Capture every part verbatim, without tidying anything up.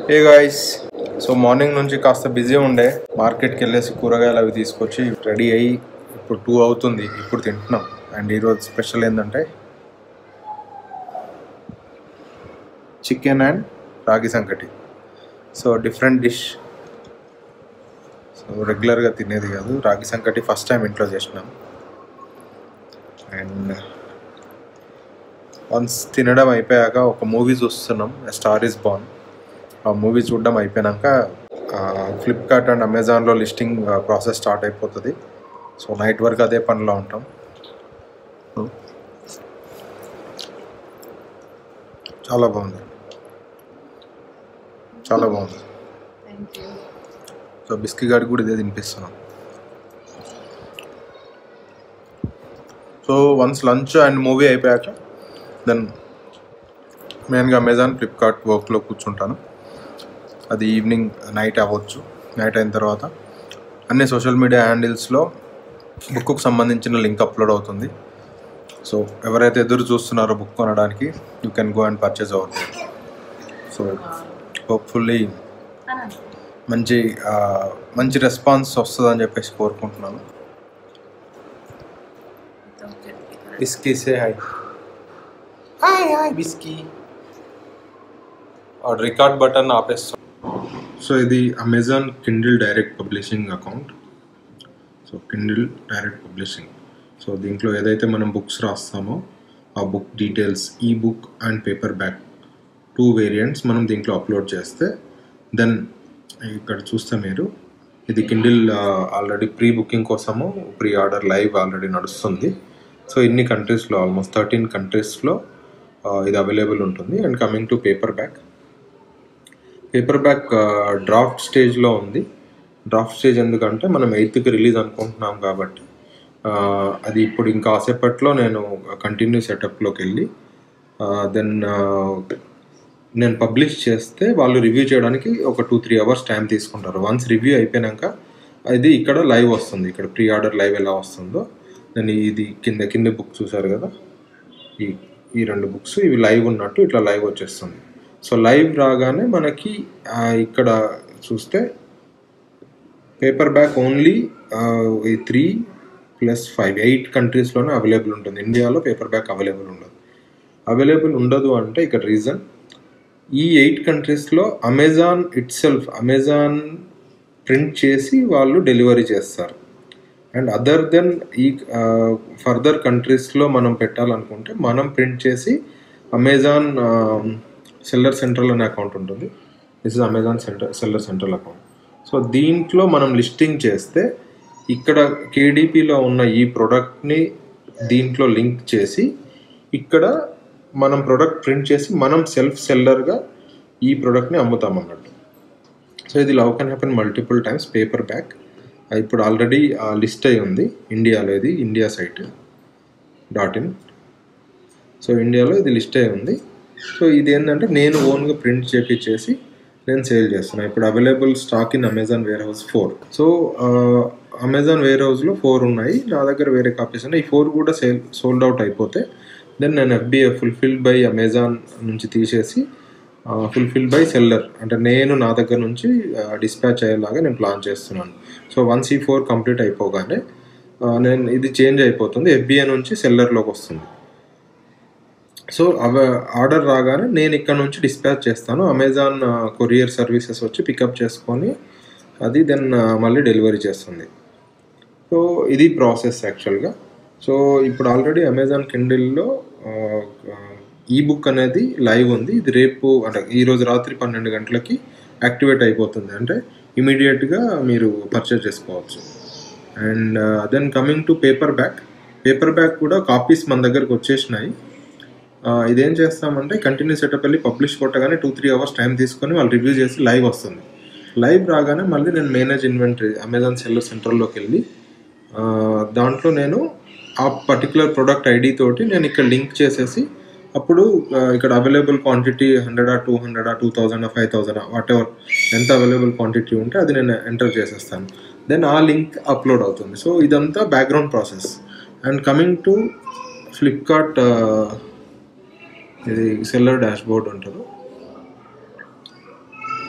ఏ guys, so morning నుంచి కాస్త busy ఉండే, మార్కెట్కి వెళ్ళేసి కూరగాయలు అవి తీసుకొచ్చి రెడీ అయ్యి ఇప్పుడు టూ అవుతుంది, ఇప్పుడు తింటున్నాం. అండ్ ఈరోజు స్పెషల్ ఏంటంటే chicken and ragi sankati. So different dish, so రెగ్యులర్గా తినేది కాదు. రాగి సంకటి ఫస్ట్ టైం ఇంట్లో చేసినాం. అండ్ వన్స్ తినడం అయిపోయాక ఒక మూవీ చూస్తున్నాం, స్టార్ ఈస్ బార్న్. ఆ మూవీ చూడడం అయిపోయాక ఫ్లిప్కార్ట్ అండ్ అమెజాన్లో లిస్టింగ్ ప్రాసెస్ స్టార్ట్ అయిపోతుంది. సో నైట్ వరకు అదే పనిలో ఉంటాం. చాలా బాగుంది, చాలా బాగుంది. సో బిస్కీ గారికి కూడా ఇదే తినిపిస్తున్నాం. So once lunch and movie అయిపోయాక దెన్ మెయిన్గా అమెజాన్ ఫ్లిప్కార్ట్ వర్క్లో కూర్చుంటాను. అది ఈవినింగ్ నైట్ అవ్వచ్చు. నైట్ అయిన తర్వాత అన్ని సోషల్ మీడియా హ్యాండిల్స్లో బుక్కు సంబంధించిన లింక్ అప్లోడ్ అవుతుంది. సో ఎవరైతే ఎదురు చూస్తున్నారో బుక్ కొనడానికి, you can go and purchase our there. So hopefully మంచి మంచి రెస్పాన్స్ వస్తుందని చెప్పేసి కోరుకుంటున్నాను. Bisky say hi. Hi hi Bisky. और रिकॉर्ड बटन ఆపేస్తాం. సో ఇది Amazon Kindle direct publishing account. So Kindle direct publishing. So దీంట్లో ఏదైతే మనం బుక్స్ రాస్తామో ఆ book details, ebook and paperback two variants మనం దీంట్లో అప్లోడ్ చేస్తే దెన్ ఇక్కడ చూస్తే మీరు ఇది కిండిల్ ఆల్రెడీ ప్రీ బుకింగ్ కోసము ప్రీ ఆర్డర్ లైవ్ ఆల్రెడీ నడుస్తుంది. సో ఇన్ని కంట్రీస్లో ఆల్మోస్ట్ థర్టీన్ కంట్రీస్లో ఇది అవైలబుల్ ఉంటుంది. And coming to paperback, paperback draft స్టేజ్లో ఉంది. డ్రాఫ్ట్ స్టేజ్ ఎందుకంటే మనం ఎయిత్కి రిలీజ్ అనుకుంటున్నాం కాబట్టి అది ఇప్పుడు ఇంకా కాసేపట్లో నేను కంటిన్యూ సెటప్లోకి వెళ్ళి దెన్ నేను పబ్లిష్ చేస్తే వాళ్ళు రివ్యూ చేయడానికి ఒక టూ త్రీ అవర్స్ టైం తీసుకుంటారు. వన్స్ రివ్యూ అయిపోయాక ఇది ఇక్కడ లైవ్ వస్తుంది. ఇక్కడ ప్రీ ఆర్డర్ లైవ్ ఎలా వస్తుందో నేను ఇది కింద కింద బుక్ చూసారు కదా, ఈ ఈ రెండు బుక్స్ ఇవి లైవ్ ఉన్నట్టు ఇట్లా లైవ్ వచ్చేస్తుంది. సో లైవ్ రాగానే మనకి ఇక్కడ చూస్తే పేపర్ బ్యాక్ ఓన్లీ ఈ త్రీ ప్లస్ ఫైవ్ ఎయిట్ కంట్రీస్లోనే అవైలబుల్ ఉంటుంది. ఇండియాలో పేపర్ బ్యాక్ అవైలబుల్ ఉండదు. అవైలబుల్ ఉండదు అంటే ఇక్కడ రీజన్, ఈ ఎయిట్ కంట్రీస్లో Amazon itself Amazon print చేసి వాళ్ళు డెలివరీ చేస్తారు. అండ్ అదర్ దెన్ ఈ ఫర్దర్ కంట్రీస్లో మనం పెట్టాలనుకుంటే మనం ప్రింట్ చేసి అమెజాన్ సెల్లర్ సెంట్రల్ అనే అకౌంట్ ఉంటుంది. This is Amazon center seller central account. So దీంట్లో మనం లిస్టింగ్ చేస్తే ఇక్కడ కేడిపిలో ఉన్న ఈ ప్రోడక్ట్ని దీంట్లో లింక్ చేసి ఇక్కడ మనం ప్రోడక్ట్ ప్రింట్ చేసి మనం సెల్ఫ్ సెల్లర్గా ఈ ప్రోడక్ట్ని అమ్ముతాం అన్నట్టు. సో ఇది love can happen multiple times. Paperback ఇప్పుడు ఆల్రెడీ లిస్ట్ అయి ఉంది ఇండియాలో. ఇది India site dot in. So ఇండియాలో ఇది లిస్ట్ అయి ఉంది. సో ఇది ఏంటంటే నేను ఓన్గా ప్రింట్ చేపించేసి నేను సేల్ చేస్తున్నాను. ఇప్పుడు available stock in Amazon warehouse four. So Amazon వేర్ హౌస్లో ఫోర్ ఉన్నాయి, నా దగ్గర వేరే కాపీస్ ఉన్నాయి. ఈ ఫోర్ కూడా సేల్ సోల్డ్ అవుట్ అయిపోతే దెన్ నేను ఎఫ్బిఐ ఫుల్ఫిల్డ్ బై అమెజాన్ నుంచి తీసేసి ఫుల్ఫిల్డ్ బై సెల్లర్ అంటే నేను నా దగ్గర నుంచి డిస్పాచ్ అయ్యేలాగా నేను ప్లాన్ చేస్తున్నాను. సో వన్స్ ఈ ఫోర్ కంప్లీట్ అయిపోగానే నేను ఇది చేంజ్ అయిపోతుంది, ఎఫ్బిఐ నుంచి సెల్లర్లోకి వస్తుంది. సో అవ ఆర్డర్ రాగానే నేను ఇక్కడ నుంచి డిస్పాచ్ చేస్తాను. అమెజాన్ కొరియర్ సర్వీసెస్ వచ్చి పికప్ చేసుకొని అది దెన్ మళ్ళీ డెలివరీ చేస్తుంది. సో ఇది ప్రాసెస్ యాక్చువల్గా. సో ఇప్పుడు ఆల్రెడీ అమెజాన్ కిండిల్లో ఈ బుక్ అనేది లైవ్ ఉంది. ఇది రేపు అంటే ఈరోజు రాత్రి పన్నెండు గంటలకి యాక్టివేట్ అయిపోతుంది. అంటే ఇమీడియట్గా మీరు పర్చేజ్ చేసుకోవచ్చు. And then coming to paperback, paperback కూడా కాపీస్ మన దగ్గరకు వచ్చేసినాయి. ఇదేం చేస్తామంటే కంటిన్యూ సెటప్ వెళ్ళి పబ్లిష్ కొట్టగానే టూ త్రీ అవర్స్ టైం తీసుకొని వాళ్ళు రివ్యూ చేసి లైవ్ వస్తుంది. లైవ్ రాగానే మళ్ళీ నేను మేనేజ్ ఇన్వెంటరీ అమెజాన్ సెల్లర్ సెంటర్లోకి వెళ్ళి దాంట్లో నేను ఆ పర్టికులర్ ప్రోడక్ట్ ఐడి తోటి నేను ఇక్కడ లింక్ చేసేసి అప్పుడు ఇక్కడ అవైలబుల్ క్వాంటిటీ హండ్రెడా టూ హండ్రెడా టూ థౌజండా ఫైవ్ థౌజండా వాట్ ఎవర్ ఎంత అవైలబుల్ క్వాంటిటీ ఉంటే అది నేను ఎంటర్ చేసేస్తాను. దెన్ ఆ లింక్ అప్లోడ్ అవుతుంది. సో ఇదంతా background process. And coming to Flipkart ఇది సెల్లర్ డాష్ బోర్డ్ ఉంటుంది.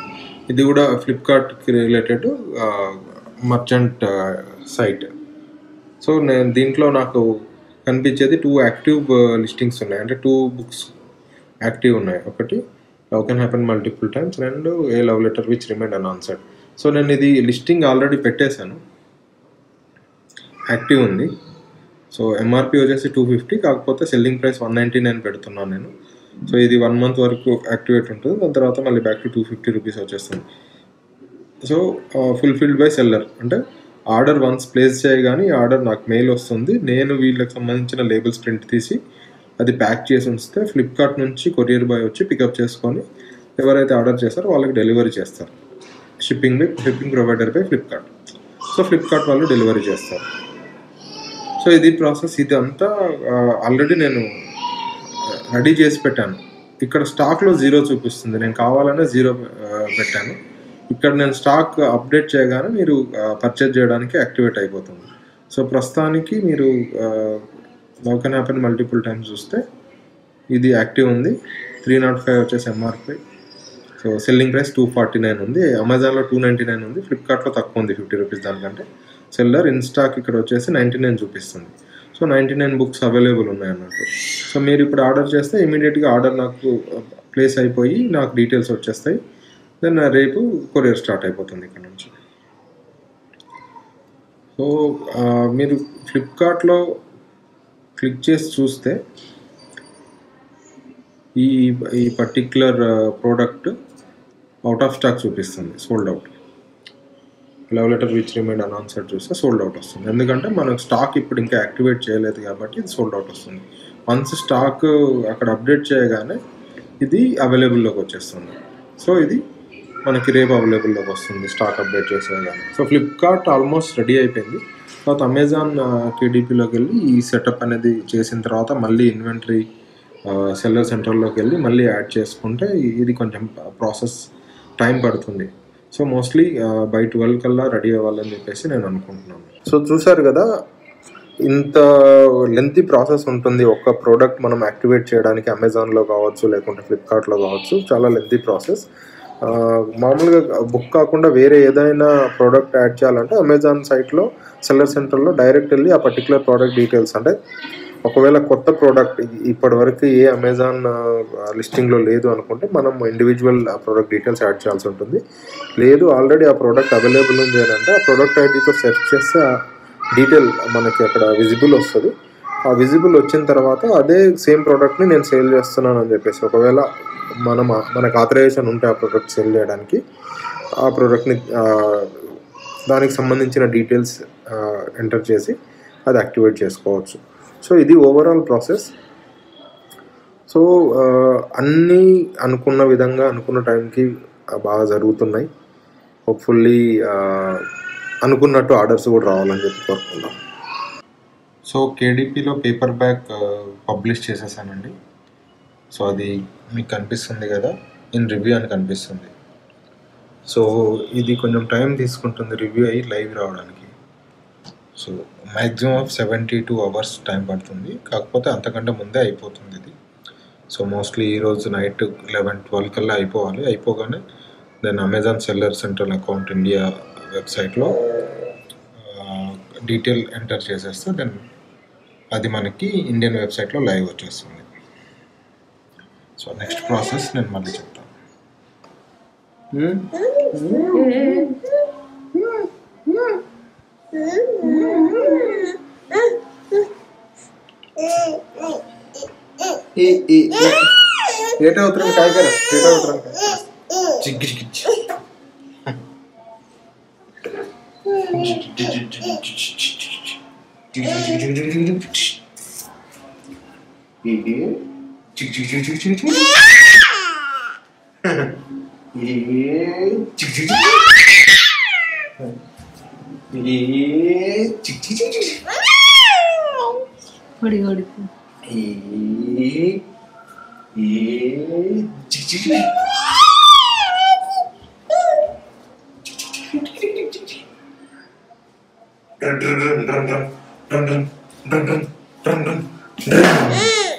ఇది కూడా ఫ్లిప్కార్ట్కి రిలేటెడ్ మర్చెంట్ సైట్. సో నేను దీంట్లో నాకు కనిపించేది టూ యాక్టివ్ లిస్టింగ్స్ ఉన్నాయి, అంటే టూ బుక్స్ యాక్టివ్ ఉన్నాయి. ఒకటి love can happen multiple times, రెండు a love letter which remind unanswered. So నేను ఇది లిస్టింగ్ ఆల్రెడీ పెట్టేశాను, యాక్టివ్ ఉంది. సో ఎంఆర్పి వచ్చేసి టూ ఫిఫ్టీ, కాకపోతే selling price one ninety nine పెడుతున్నాను నేను. సో ఇది వన్ మంత్ వరకు యాక్టివేట్ ఉంటుంది, దాని తర్వాత మళ్ళీ back to two fifty rupees వచ్చేస్తుంది. సో ఫుల్ఫిల్డ్ బై సెల్లర్, అంటే ఆర్డర్ వన్స్ ప్లేస్ చేయగానే ఆర్డర్ నాకు మెయిల్ వస్తుంది. నేను వీళ్ళకి సంబంధించిన లేబుల్స్ ప్రింట్ తీసి అది ప్యాక్ చేసి ఉంచితే ఫ్లిప్కార్ట్ నుంచి కొరియర్ బాయ్ వచ్చి పికప్ చేసుకొని ఎవరైతే ఆర్డర్ చేస్తారో వాళ్ళకి డెలివరీ చేస్తారు. Shipping by shipping provider by Flipkart. So Flipkart వాళ్ళు డెలివరీ చేస్తారు. సో ఇది ప్రాసెస్. ఇది అంతా ఆల్రెడీ నేను రెడీ చేసి పెట్టాను. ఇక్కడ స్టాక్లో జీరో చూపిస్తుంది, నేను కావాలనే జీరో పెట్టాను. ఇక్కడ నేను స్టాక్ అప్డేట్ చేయగానే మీరు పర్చేజ్ చేయడానికి యాక్టివేట్ అయిపోతుంది. సో ప్రస్తుతానికి మీరు love can happen multiple times చూస్తే ఇది యాక్టివ్ ఉంది. త్రీ నాట్ ఫైవ్ వచ్చేసి MRP. So selling price two forty nine ఉంది. అమెజాన్లో టూ నైంటీ నైన్ ఉంది, ఫ్లిప్కార్ట్లో తక్కువ ఉంది ఫిఫ్టీ రూపీస్ దానికంటే. సెల్లర్ ఇన్ స్టాక్ ఇక్కడ వచ్చేసి నైంటీ నైన్ చూపిస్తుంది. So ninety nine books available ఉన్నాయి అన్నట్టు. సో మీరు ఇప్పుడు ఆర్డర్ చేస్తే ఇమీడియట్గా ఆర్డర్ నాకు ప్లేస్ అయిపోయి నాకు డీటెయిల్స్ వచ్చేస్తాయి. దెన్ రేపు కొరియర్ స్టార్ట్ అయిపోతుంది ఇక్కడ నుంచి. సో మీరు ఫ్లిప్కార్ట్లో క్లిక్ చేసి చూస్తే ఈ ఈ particular product out of stock చూపిస్తుంది, sold out. Love letter which remind unanswered చూస్తే సోల్డ్ అవుట్ వస్తుంది, ఎందుకంటే మనకు స్టాక్ ఇప్పుడు ఇంకా యాక్టివేట్ చేయలేదు కాబట్టి ఇది సోల్డ్ అవుట్ వస్తుంది. వన్స్ స్టాక్ అక్కడ అప్డేట్ చేయగానే ఇది అవైలబుల్లోకి వచ్చేస్తుంది. సో ఇది మనకి రేపు అవైలబుల్లోకి వస్తుంది స్టాక్ అప్డేట్ చేసేగానే. సో ఫ్లిప్కార్ట్ ఆల్మోస్ట్ రెడీ అయిపోయింది. తర్వాత అమెజాన్ కేడీపీలోకి వెళ్ళి ఈ సెటప్ అనేది చేసిన తర్వాత మళ్ళీ ఇన్వెంటరీ సెల్లర్ సెంటర్లోకి వెళ్ళి మళ్ళీ యాడ్ చేసుకుంటే ఇది కొంచెం ప్రాసెస్ టైం పడుతుంది. సో మోస్ట్లీ బై ట్వెల్వ్ కల్లా రెడీ అవ్వాలని చెప్పేసి నేను అనుకుంటున్నాను. సో చూసారు కదా, ఇంత లెంతీ ప్రాసెస్ ఉంటుంది ఒక్క ప్రోడక్ట్ మనం యాక్టివేట్ చేయడానికి. అమెజాన్లో కావచ్చు లేకుంటే ఫ్లిప్కార్ట్లో కావచ్చు, చాలా లెంతీ ప్రాసెస్. మామూలుగా బుక్ కాకుండా వేరే ఏదైనా ప్రోడక్ట్ యాడ్ చేయాలంటే అమెజాన్ సైట్లో సెల్లర్ సెంటర్లో డైరెక్ట్ వెళ్ళి ఆ పర్టికులర్ ప్రోడక్ట్ డీటెయిల్స్, అంటే ఒకవేళ కొత్త ప్రోడక్ట్ ఇప్పటివరకు ఏ అమెజాన్ లిస్టింగ్లో లేదు అనుకుంటే మనం ఇండివిజువల్ ప్రోడక్ట్ డీటెయిల్స్ యాడ్ చేయాల్సి ఉంటుంది. లేదు ఆల్రెడీ ఆ ప్రోడక్ట్ అవైలబుల్ ఉంది అంటే ఆ ప్రోడక్ట్ ఐడితో సెర్చ్ చేస్తే ఆ డీటెయిల్ మనకి అక్కడ విజిబుల్ వస్తుంది. ఆ విజిబుల్ వచ్చిన తర్వాత అదే సేమ్ ప్రోడక్ట్ని నేను సేల్ చేస్తున్నాను అని చెప్పేసి, ఒకవేళ మనం మనకు ఆథరైజేషన్ ఉంటే ఆ ప్రోడక్ట్ సేల్ చేయడానికి, ఆ ప్రోడక్ట్ని దానికి సంబంధించిన డీటెయిల్స్ ఎంటర్ చేసి అది యాక్టివేట్ చేసుకోవచ్చు. సో ఇది ఓవరాల్ ప్రాసెస్. సో అన్నీ అనుకున్న విధంగా అనుకున్న టైంకి బాగా జరుగుతున్నాయి. హోప్ఫుల్లీ అనుకున్నట్టు ఆర్డర్స్ కూడా రావాలని చెప్పి కోరుకుందాం. సో కేడీపీలో పేపర్ బ్యాక్ పబ్లిష్ చేసేసానండి. సో అది మీకు కనిపిస్తుంది కదా, ఇన్ రివ్యూ అని కనిపిస్తుంది. సో ఇది కొంచెం టైం తీసుకుంటుంది రివ్యూ అయ్యి లైవ్ రావడానికి. So maximum of seventy two hours time పడుతుంది, కాకపోతే అంతకంటే ముందే అయిపోతుంది ఇది. సో మోస్ట్లీ ఈరోజు నైట్ లెవెన్ ట్వెల్వ్ కల్లా అయిపోవాలి. అయిపోగానే then Amazon seller central account India వెబ్సైట్లో డీటెయిల్ ఎంటర్ చేసేస్తే దెన్ అది మనకి ఇండియన్ వెబ్సైట్లో లైవ్ వచ్చేస్తుంది. సో నెక్స్ట్ ప్రాసెస్ నేను మళ్ళీ చెప్తాను. ఏటో ఉత్తరం కాయకరా ఏటో ఉత్తరం చిగ్గి చిగ్గి ಹೊಡಿ ಹೊಡಿ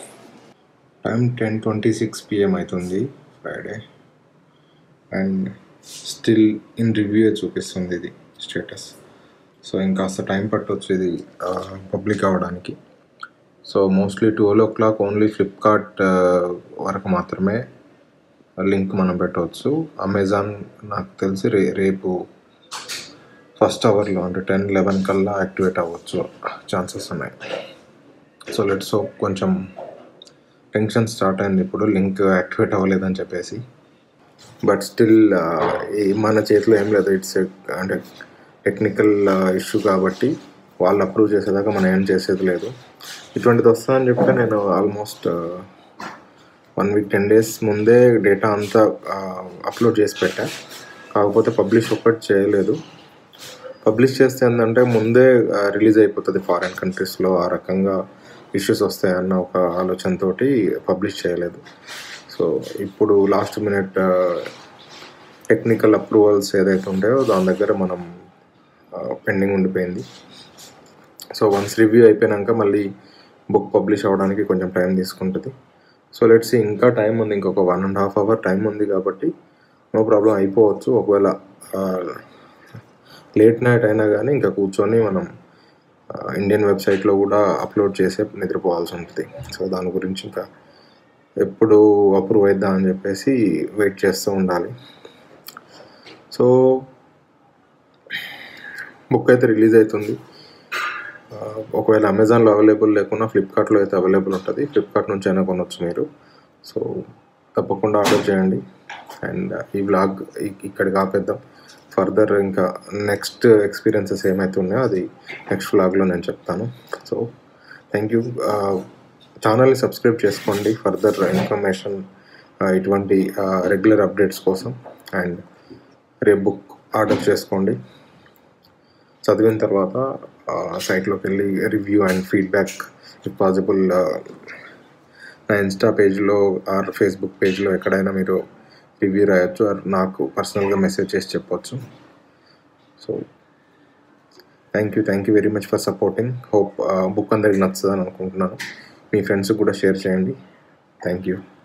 time ten twenty six PM అవుతుంది Friday. And still in review చూపిస్తుంది ఇది స్టేటస్. సో ఇంకాస్త టైం పట్టవచ్చు ఇది పబ్లిక్ అవ్వడానికి. So mostly twelve o'clock only Flipkart వరకు మాత్రమే లింక్ మనం పెట్టవచ్చు. అమెజాన్ నాకు తెలిసి రే రేపు ఫస్ట్ అవర్లో అంటే టెన్ లెవెన్ కల్లా యాక్టివేట్ అవ్వచ్చు ఛాన్సెస్ ఉన్నాయి. So let's hope. కొంచెం టెన్షన్ స్టార్ట్ అయింది ఇప్పుడు లింక్ యాక్టివేట్ అవ్వలేదని చెప్పేసి. బట్ స్టిల్ మన చేతిలో ఏం లేదు. ఇట్స్ అంటే టెక్నికల్ ఇష్యూ కాబట్టి వాళ్ళు అప్రూవ్ చేసేదాకా మనం ఏం చేసేది లేదు. ఇటువంటిది వస్తుందని చెప్పి నేను almost one week ten days ముందే డేటా అంతా అప్లోడ్ చేసి పెట్టా. కాకపోతే పబ్లిష్ ఒక్కటి చేయలేదు. పబ్లిష్ చేస్తే ఏంటంటే ముందే రిలీజ్ అయిపోతుంది ఫారిన్ కంట్రీస్లో, ఆ రకంగా ఇష్యూస్ వస్తాయన్న ఒక ఆలోచనతో పబ్లిష్ చేయలేదు. సో ఇప్పుడు లాస్ట్ మినిట్ టెక్నికల్ అప్రూవల్స్ ఏదైతే ఉంటాయో దాని దగ్గర మనం పెండింగ్ ఉండిపోయింది. సో వన్స్ రివ్యూ అయిపోయాక మళ్ళీ బుక్ పబ్లిష్ అవ్వడానికి కొంచెం టైం తీసుకుంటుంది. సో లెట్స్ ఇంకా టైం ఉంది, ఇంకొక one and half hour time ఉంది కాబట్టి నో ప్రాబ్లం అయిపోవచ్చు. ఒకవేళ లేట్ నైట్ అయినా కానీ ఇంకా కూర్చొని మనం ఇండియన్ వెబ్సైట్లో కూడా అప్లోడ్ చేసే నిద్రపోవాల్సి ఉంటుంది. సో దాని గురించి ఇంకా ఎప్పుడు అప్రూవ్ అయిద్దాం అని చెప్పేసి వెయిట్ చేస్తూ ఉండాలి. సో బుక్ అయితే రిలీజ్ అవుతుంది. ఒకవేళ అమెజాన్లో అవైలబుల్ లేకున్నా ఫ్లిప్కార్ట్లో అయితే అవైలబుల్ ఉంటుంది. ఫ్లిప్కార్ట్ నుంచి అయినా కొనవచ్చు మీరు. సో తప్పకుండా ఆర్డర్ చేయండి. అండ్ ఈ వ్లాగ్ ఇక్కడికి ఆపేద్దాం. ఫర్దర్ ఇంకా నెక్స్ట్ ఎక్స్పీరియన్సెస్ ఏమైతే ఉన్నాయో అది నెక్స్ట్ వ్లాగ్లో నేను చెప్తాను. So thank you. ఛానల్ని సబ్స్క్రైబ్ చేసుకోండి ఫర్దర్ ఇన్ఫర్మేషన్, ఇటువంటి రెగ్యులర్ అప్డేట్స్ కోసం. అండ్ రేపు బుక్ ఆర్డర్ చేసుకోండి. చదివిన తర్వాత సైట్లోకి వెళ్ళి review and feedback if possible నా ఇన్స్టా పేజ్లో ఆర్ ఫేస్బుక్ పేజ్లో ఎక్కడైనా మీరు రివ్యూ రాయొచ్చు, ఆర్ నాకు పర్సనల్గా మెసేజ్ చేసి చెప్పవచ్చు. So thank you thank you very much for supporting. Hope book అందరికి నచ్చుతుందని అనుకుంటున్నాను. మీ ఫ్రెండ్స్కి కూడా షేర్ చేయండి. Thank you.